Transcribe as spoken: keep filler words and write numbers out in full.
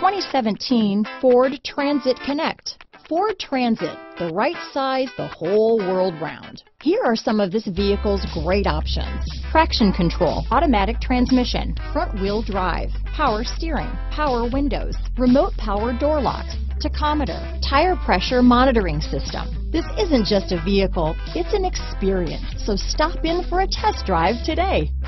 twenty seventeen Ford Transit Connect. Ford Transit, the right size the whole world round. Here are some of this vehicle's great options: traction control, automatic transmission, front wheel drive, power steering, power windows, remote power door locks, tachometer, tire pressure monitoring system. This isn't just a vehicle, it's an experience. So stop in for a test drive today.